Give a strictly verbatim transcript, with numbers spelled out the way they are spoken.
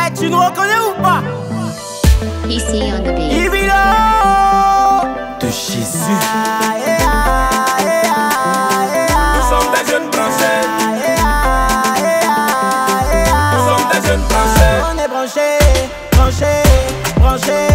Eh, tu nous reconnais ou pas? Ici on the beat. Imilo de Jésus. Nous sommes des jeunes branchés. Nous sommes des jeunes branchés. On est branchés, branchés, branchés.